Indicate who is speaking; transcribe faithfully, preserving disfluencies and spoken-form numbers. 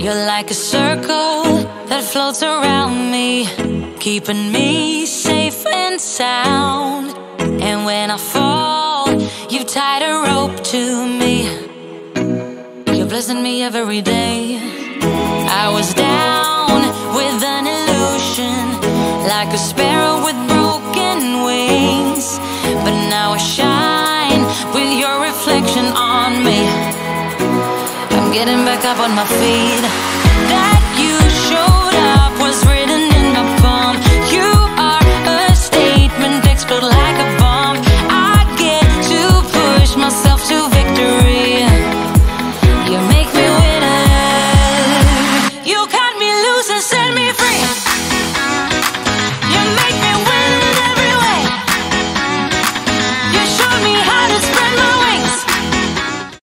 Speaker 1: You're like a circle that floats around me, keeping me safe and sound. And when I fall, you tied a rope to me. You're blessing me every day. I was down with an illusion, like a sparrow with broken wings, but now I shine with your reflection on me. I'm getting back up on my feet.